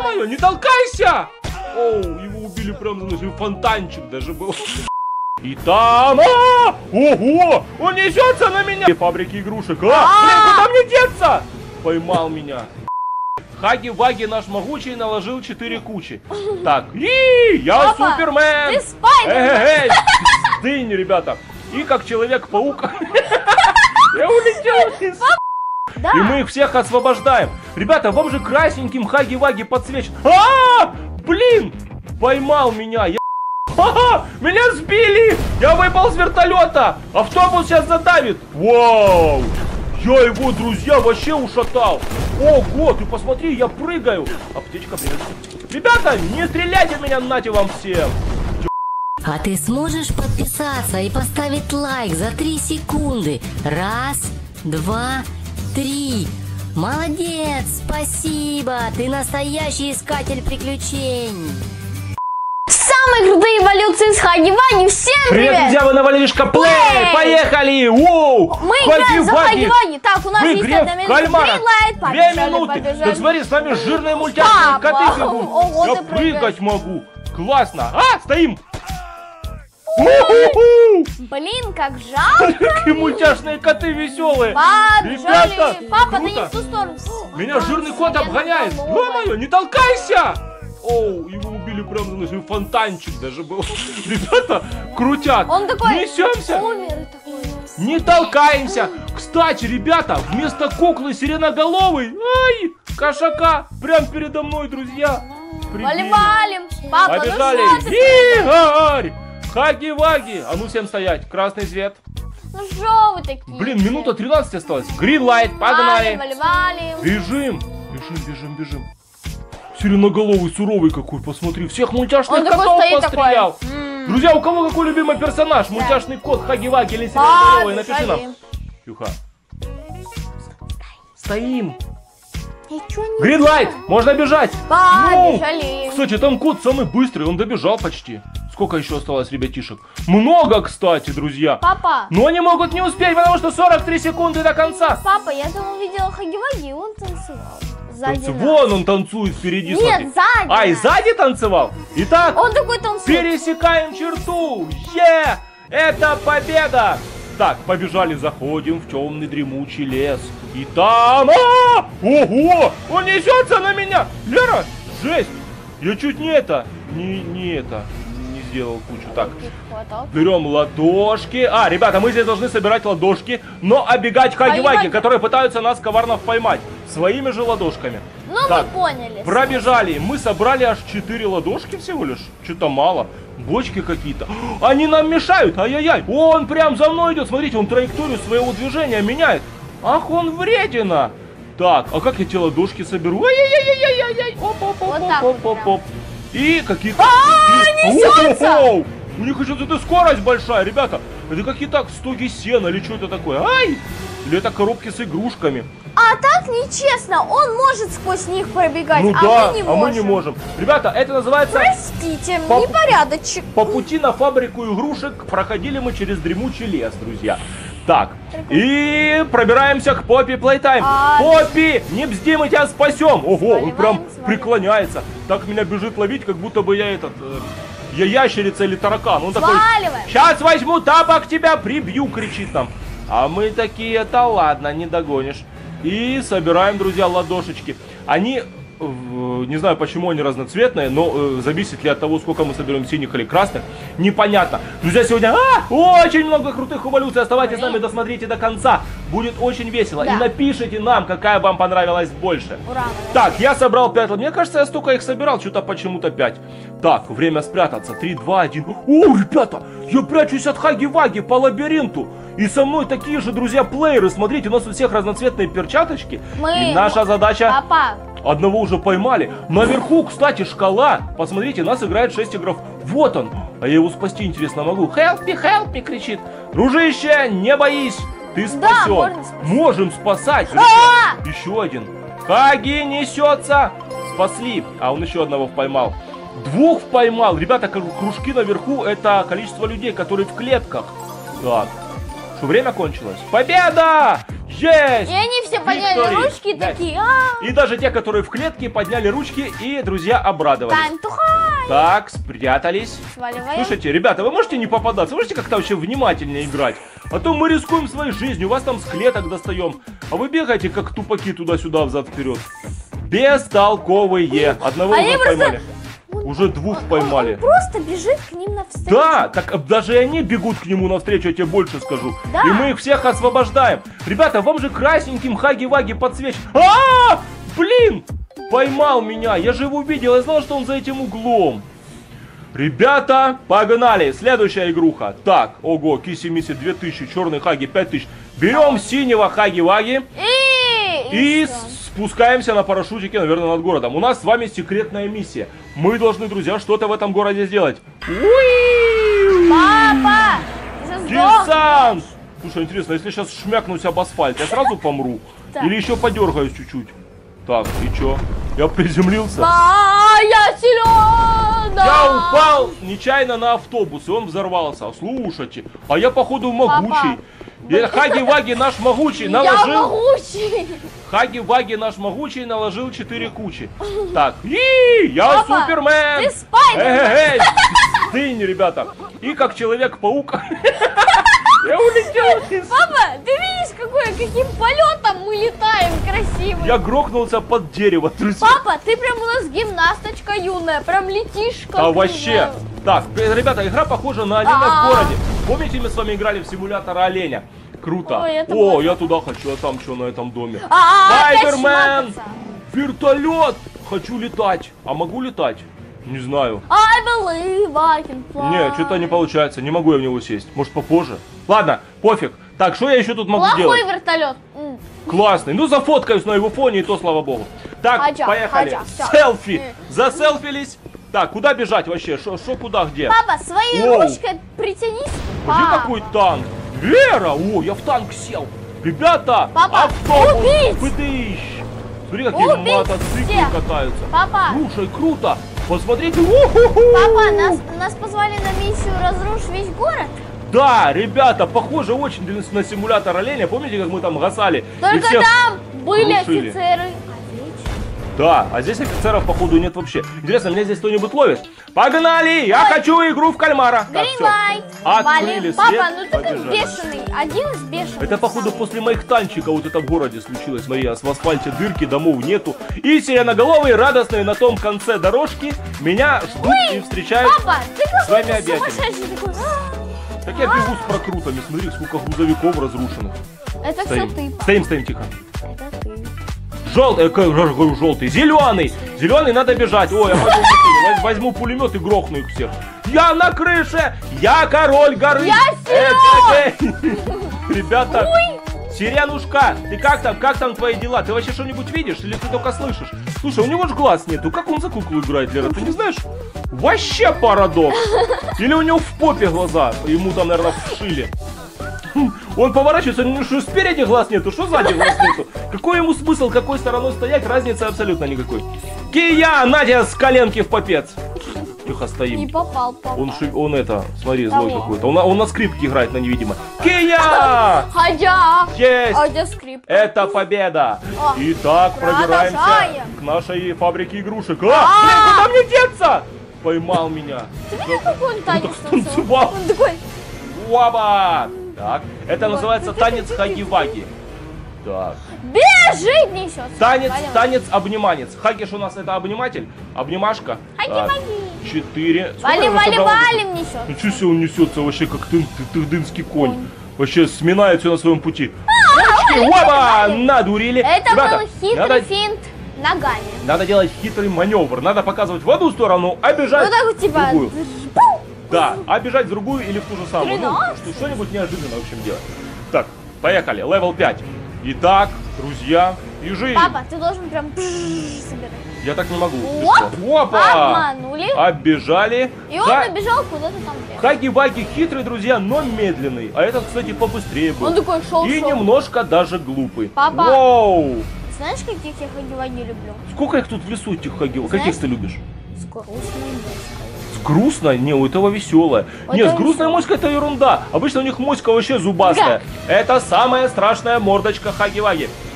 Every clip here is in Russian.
Ё-моё, не толкайся! Оу, его убили прям за ножом. Фонтанчик даже был. И там... Ого! Он несется на меня! Фабрики игрушек. Блин, куда мне деться? Поймал меня. Хаги-Ваги наш могучий наложил 4 кучи. Так, я Супермен! Ты Спайдермен! Стынь, ребята. И как Человек-паук я улетел из... И мы их всех освобождаем. Ребята, вам же красненьким Хаги-Ваги подсвечен. Блин! Поймал меня. Меня сбили! Я выпал с вертолета! Автобус сейчас задавит! Вау! Я его, друзья, вообще ушатал! Ого, ты посмотри, я прыгаю! Аптечка, привет. Ребята, не стреляйте в меня, нате вам всем! А ты сможешь подписаться и поставить лайк за 3 секунды? 1, 2, 3. Молодец, спасибо! Ты настоящий искатель приключений! Самые крутые эволюции с Хаги-Ваги! Всем привет! Привет, друзья, вы на Валеришка Плей! Поехали! Воу! Мы играем за Хаги-Ваги! Так, у нас есть одна минута. Greenlight, 2 минуты! Так смотри, с нами жирные мультяшные коты бегут! Я прыгать могу! Классно! Стоим! Блин, как жалко! Какие мультяшные коты веселые! Побежали! Папа, ты не в ту сторону! Меня жирный кот обгоняет! Ё-моё, не толкайся! Оу, его убили прям за ножом. Фонтанчик даже был. Ребята крутят. Он такой... Несемся. Умер такой. Не толкаемся. Кстати, ребята, вместо куклы сиреноголовый, кошака, прям передо мной, друзья. Валим. Папа, побежали. Ну что ты? Игорь! Хаги-Ваги. А ну всем стоять. Красный свет. Ну что вы такие? Блин, минута 13 осталась. Greenlight, погнали. Валим. Бежим. Сиреноголовый, суровый какой, посмотри. Всех мультяшных котов пострелял. Друзья, у кого какой любимый персонаж? Мультяшный кот, Хаги-Ваги или сиреноголовый? Напиши нам. Тихо. Стоим. Greenlight, можно бежать. Побежали. Кстати, там кот самый быстрый, он добежал почти. Сколько еще осталось, ребятишек? Много, кстати, друзья. Папа. Но они могут не успеть, потому что 43 секунды до конца. Папа, я там увидела Хаги-Ваги, и он танцевал. Вон он танцует впереди. Нет, сзади. И сзади танцевал? Итак, он такой танцует. Пересекаем черту. Это победа. Так, побежали, заходим в темный дремучий лес. И там... Ого! Он несется на меня! Лера, жесть! Я чуть не сделал кучу. Так, берем ладошки. Ребята, мы здесь должны собирать ладошки, но оббегать Хаги-Ваги, которые пытаются нас коварно поймать своими же ладошками. Ну, так, мы поняли. Пробежали. Мы собрали аж 4 ладошки всего лишь. Что-то мало. Бочки какие-то. Они нам мешают. Ай-яй-яй. Он прям за мной идет. Смотрите, он траекторию своего движения меняет. Ах, он вредина. Так, а как я те ладошки соберу? Ай-яй-яй-яй-яй-яй. Оп-оп-оп-оп-оп-оп. И какие-то... несется! У них еще эта скорость большая, ребята. Это какие-то стоги сена или что это такое? Или это коробки с игрушками? А так нечестно, он может сквозь них пробегать, ну да, мы не можем. Ребята, это называется... Простите, непорядочек. По пути на фабрику игрушек проходили мы через дремучий лес, друзья. Так, и пробираемся к Поппи Плейтайм. Поппи, не бзди, мы тебя спасем. Ого, он прям преклоняется. Так меня бежит ловить, как будто бы я я ящерица или таракан. Он такой, сейчас возьму тапок, тебя прибью, кричит нам. А мы такие, это ладно, не догонишь. И собираем, друзья, ладошечки. Они, не знаю, почему они разноцветные, но зависит ли от того, сколько мы соберем синих или красных, непонятно. Друзья, сегодня очень много крутых эволюций. Оставайтесь с нами, досмотрите до конца. Будет очень весело. Да. И напишите нам, какая вам понравилась больше. Ура! Так, я собрал 5. Мне кажется, я столько их собирал, что-то почему-то 5. Так, время спрятаться. 3, 2, 1. О, ребята, я прячусь от Хаги-Ваги по лабиринту. И со мной такие же, друзья, плееры. Смотрите, у нас у всех разноцветные перчаточки. И наша задача... Папа. Одного уже поймали. Наверху, кстати, шкала. Посмотрите, нас играет 6 игроков. Вот он. А я его спасти, интересно, могу. Help me, кричит. Дружище, не боись. Ты спасен. Да, можем спасать. Еще один. Хаги несется. Спасли. А он еще одного поймал. 2 поймал. Ребята, кружки наверху — это количество людей, которые в клетках. Так. Что, время кончилось? Победа! Есть! И они все подняли Виктори. ручки и Да. такие, И даже те, которые в клетке, подняли ручки и, друзья, обрадовались. тань-тухай. Так, спрятались. Сваливаем. Слушайте, ребята, вы можете не попадаться? Вы можете как-то вообще внимательнее играть? А то мы рискуем своей жизнью, вас там с клеток достаем. А вы бегаете, как тупаки, туда-сюда, взад-вперед. Бестолковые. Одного Они уже просто- поймали. Уже двух поймали. Он просто бежит к ним навстречу. Да, так даже и они бегут к нему навстречу, я тебе больше скажу. Да. И мы их всех освобождаем. Ребята, вам же красненьким хаги-ваги подсвечен. Блин! Поймал меня, я же его увидел, я знал, что он за этим углом. Ребята, погнали, следующая игруха. Так, ого, киси-миси 2000, черный хаги 5000. Берем синего хаги-ваги и всё. спускаемся на парашютике, наверное, над городом. У нас с вами секретная миссия. Мы должны, друзья, что-то в этом городе сделать. Уи! Папа! Ты же сдох. Десант! Слушай, интересно, если сейчас шмякнусь об асфальт, я сразу помру? Так. Или еще подергаюсь чуть-чуть? Так, и чё? Я приземлился. Я силен! Я упал нечаянно на автобус, и он взорвался. Слушайте, а я, походу, могучий. Хаги-Ваги наш могучий Я наложил... могучий! Хаги-Ваги наш могучий наложил 4 кучи. Так, я Папа, Супермен! ты Спайдермен! Эй, стынь, ребята. И как Человек-паук... Я улетел из... Папа, ты видишь, каким полетом мы летаем красиво? Я грохнулся под дерево, друзья. Папа, ты прям у нас гимнасточка юная, прям летишь как... А не вообще. знаю. Так, ребята, игра похожа на оленя в городе. Помните, мы с вами играли в симулятор оленя? Круто. Ой, это О, было- я туда хочу, а там что на этом доме? Опять Спайдермен! шмакаться. Вертолет! Хочу летать. А могу летать? Не знаю. I believe I can fly. Не, что-то не получается. Не могу я в него сесть. Может, попозже? Ладно, пофиг. Так, что я еще тут могу Плохой делать? вертолет. Классный. Ну, зафоткаюсь на его фоне, и то, слава богу. Так, Ходя, поехали. ходя, всё. Селфи. Заселфились. Так, куда бежать вообще? Шо куда, где? Папа, своей Воу. ручкой притянись. Смотри, Папа. какой танк. Вера! О, я в танк сел. Ребята, Папа, автобус. убить! Быдыщ. Смотри, какие Убить мотоциклы всех. катаются. Папа. Слушай, круто. Посмотрите. У-ху-ху. Папа, нас позвали на миссию «Разрушь весь город». Да, ребята, похоже очень на симулятор оленя. Помните, как мы там гасали? и Только всех там были крушили? офицеры. Да, а здесь офицеров, походу, нет вообще. Интересно, меня здесь кто-нибудь ловит? Погнали! Я хочу игру в кальмара. Так, всё. Гринлайт. Открыли свет, Папа, ну ты как побежали. бешеный. Один из бешеных. Это, походу, после моих танчиков вот это в городе случилось. Смотри, в асфальте дырки, домов нету. И сиреноголовые, радостные на том конце дорожки меня ждут и встречают Папа, ты своими какой-то объятиями. сумасшедший такой. Так я бегу с прокрутами. Смотри, сколько грузовиков разрушенных. Это все Стоим, ты, папа. стоим, тихо. Это ты. Желтый, зеленый. Зеленый, надо бежать. Ой, я пойду возьму пулемет и грохну их всех. Я на крыше! Я король горы! Я Ребята, Сиренушка, ты как там твои дела? Ты вообще что-нибудь видишь или ты только слышишь? Слушай, у него же глаз нету. Как он за куклу играет, Лера? Ты не знаешь? Вообще парадокс. Или у него в попе глаза? Ему там, наверное, вшили. Он поворачивается, ну что спереди глаз нету, что сзади глаз нету? Какой ему смысл, какой стороной стоять, разницы абсолютно никакой. Кия, Надя с коленки в попец. Тихо Не стоим. попал, папа. Он это, смотри, злой Кого? какой-то. Он на скрипке играет, на невидимо. Кия! Ходя. Есть! А где скрипка? Это победа! О, Итак, пробираемся продолжаем. к нашей фабрике игрушек. Блин, куда мне деться? Поймал меня. Ты видел, какой он танец так танцевал. Он такой, Уаба! Так, это называется танец хаги-ваги. Так. бежит несется. Танец-обниманец. Хагиш у нас это обниматель, обнимашка. Хаги-ваги. 4. Сколько я Валим, насобрал? несется. Ничего себе, он несется вообще как тыгдынский конь. Вообще сминает все на своем пути. Оба! Надурили. Это Ребята, был хитрый надо- финт ногами. Надо делать хитрый маневр. Надо показывать в одну сторону, а бежать Вот так вот, типа, в другую. Да, а бежать в другую или в ту же самую. Ну, 13. что-нибудь неожиданное, в общем, делать. Так, поехали. Левел 5. Итак, друзья, ежи. Папа, ты должен прям собирать. Я так не могу. Ты Оп! что? Опа! Обманули. Оббежали. И он убежал куда-то там вверх. Хаги-ваги хитрый, друзья, но медленный. А этот, кстати, побыстрее был. Он такой шел. И немножко даже глупый. Папа. Воу! Знаешь, каких я хаги-ваги люблю? Сколько их тут в лесу, этих хаги-ваги? Знаешь- Каких ты любишь? С грустной моськой. С грустной? Не, у этого веселая. Вот Не, с это грустной веселая. моськой это ерунда. Обычно у них моська вообще зубастая. Это самая страшная мордочка хаги-ваги.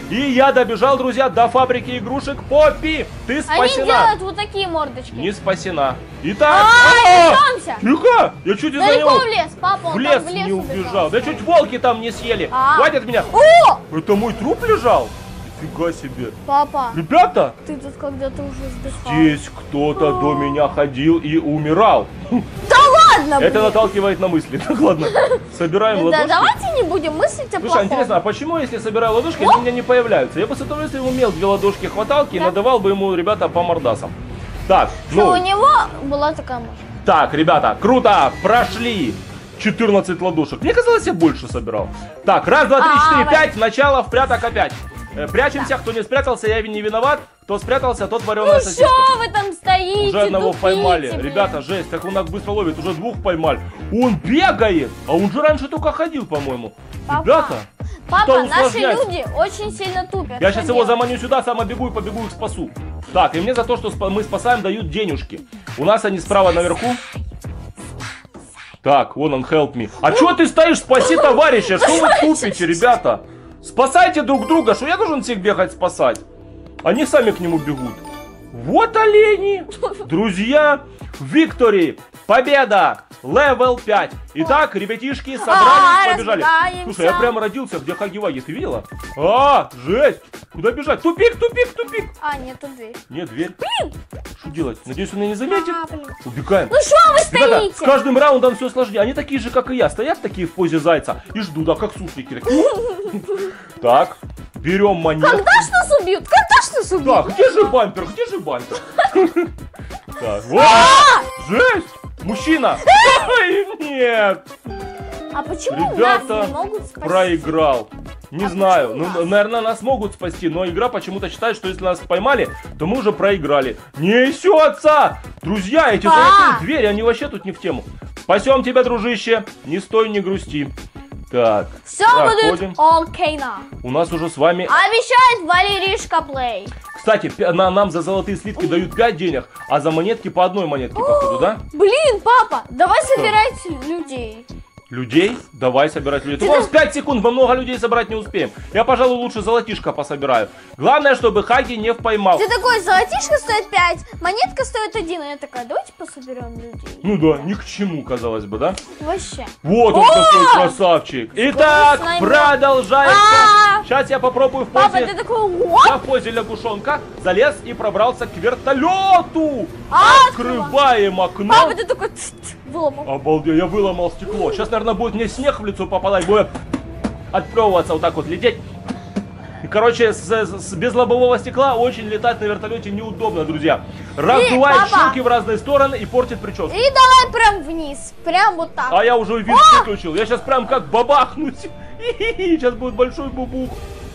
И я добежал, друзья, до фабрики игрушек Поппи. Ты спасена. Они делают вот такие мордочки. Не спасена. Итак, идемся. Тихо! Я чуть из-за Далеко него в лес, папа, он в там лес в лес не убежал. убежал. Да чуть волки там не съели. Хватит меня. О! Это мой труп лежал? Нифига себе. Папа, Ребята, ты тут когда-то уже сдыхал. здесь кто-то до меня ходил и умирал. Да ладно, Это блин. наталкивает на мысли. Так, ладно. Собираем Да, ладошки. давайте не будем мыслить о Слушай, плохом. интересно, а почему, если собираю ладошки, они у меня не появляются? Я бы с удовольствием умел 2 ладошки хваталки и надавал бы ему, ребята, по мордасам. Так, Что у ну, него была такая машина. так, ребята, круто, прошли 14 ладошек. Мне казалось, я больше собирал. Так, раз, два, три, четыре, пять, начало, впряток опять. Прячемся, кто не спрятался, я не виноват. Кто спрятался, тот вареная Ну сосиска. что вы там стоите? Уже одного тупите, поймали. блин? Ребята, жесть, как он так быстро ловит, уже 2 поймали. Он бегает, а он же раньше только ходил, по-моему. Папа, Ребята, Папа, что наши усложнять? люди очень сильно тупят. Я Что сейчас его делать? заманю сюда, сам побегу и побегу их спасу. Так, и мне за то, что мы спасаем, дают денежки. У нас они справа наверху. Так, вон он, help me. А чё ты стоишь? Спаси товарища, что вы тупите, ребята? Спасайте друг друга, что я должен всех бегать спасать? Они сами к нему бегут. Вот олени! Друзья, Victory! Победа! Левел 5. Итак, ребятишки собрались, побежали. Слушай, я прямо родился, где Хаги-Ваги, ты видела? А, жесть! Куда бежать? Тупик, тупик, тупик! А, нет, тут дверь. Нет, дверь. Что делать? Надеюсь, он меня не заметит? Блин. Убегаем. Ну что вы Ребята, стоите? с каждым раундом все сложнее. Они такие же, как и я. Стоят такие в позе зайца и ждут, да, как суслики. Так, берем монетку. Когда ж нас убьют? Когда ж нас убьют? Так, где же бампер? Где же бампер? Так, вот. Жесть! Мужчина! Ой, нет! А почему Ребята, нас не могут спасти? проиграл. Не знаю, почему ну, нас? наверное, нас могут спасти, но игра почему-то считает, что если нас поймали, то мы уже проиграли. Несется! Друзья, эти золотые двери, они вообще тут не в тему. Спасем тебя, дружище, не стой, не грусти. Так, Все проходим. будет окей на. У нас уже с вами... Обещает Валеришка Плей. Кстати, нам за золотые слитки дают 5 денег, а за монетки по 1 монетке, походу, да? Блин, папа, давай собирать людей. Людей? Давай собирать людей. У нас 5 секунд, мы много людей собрать не успеем. Я, пожалуй, лучше золотишко пособираю. Главное, чтобы Хаги не поймал. Ты такой, золотишко стоит 5, монетка стоит 1. И я такая, давайте пособерем людей. Ну да, ни к чему, казалось бы, да? Вообще. Вот он какой красавчик. Итак, Вкусный продолжается. А! Сейчас я попробую в Папа, ты позе... такой, Я what? в позе лягушонка залез и пробрался к вертолету. А, Открываем окно. Папа, ты такой, выломал. Обалдеть, я выломал стекло. Сейчас, наверное, будет мне снег в лицо попадать, будет отплевываться, вот так вот лететь. И, короче, без лобового стекла очень летать на вертолете неудобно, друзья. Раздувает папа. щеки в разные стороны и портит прическу. И давай прям вниз, прям вот так. А я уже вид выключил. Я сейчас прям как бабахнуть. Сейчас будет большой бубух.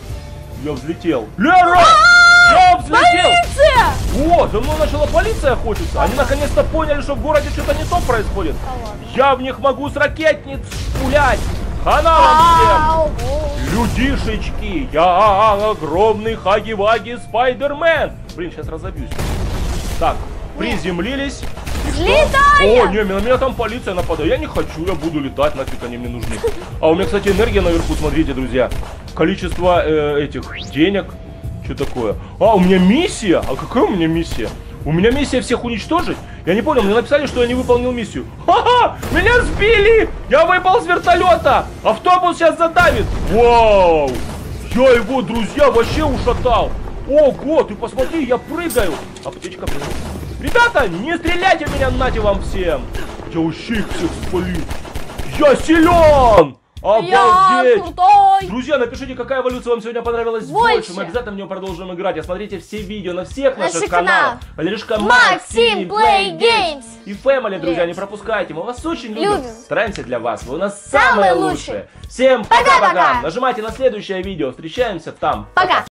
Я взлетел. Лера! Я взлетел! Полиция! О, за мной начала полиция охотиться. Они наконец-то поняли, что в городе что-то не то происходит. Я в них могу с ракетниц пулять. Хана вам всем! Людишечки, я огромный Хаги-Ваги Спайдермен. Блин, сейчас разобьюсь. Так, приземлились. Взлетаем! О, не, на меня там полиция нападает. Я не хочу, я буду летать, нафиг они мне нужны. А у меня, кстати, энергия наверху, смотрите, друзья. Количество этих денег. Что такое? А, у меня миссия? А какая у меня миссия? У меня миссия всех уничтожить? Я не понял, мне написали, что я не выполнил миссию. Ха-ха! Меня сбили! Я выпал с вертолета! Автобус сейчас задавит! Вау! Я его, друзья, вообще ушатал! Ого, ты посмотри, я прыгаю! Аптечка, блин. Ребята, не стреляйте в меня, нате вам всем! Я вообще их всех спалю! Я силен! Я Обалдеть! крутой! Друзья, напишите, какая эволюция вам сегодня понравилась больше. Мы обязательно в нее продолжим играть. А смотрите все видео на всех наших каналах. Валеришка, Максим Play Games и Family, друзья, не пропускайте. Мы вас очень любим. Стараемся для вас. Вы у нас Самые самые лучшие. Всем пока-пока. Нажимайте на следующее видео. Встречаемся там. Пока.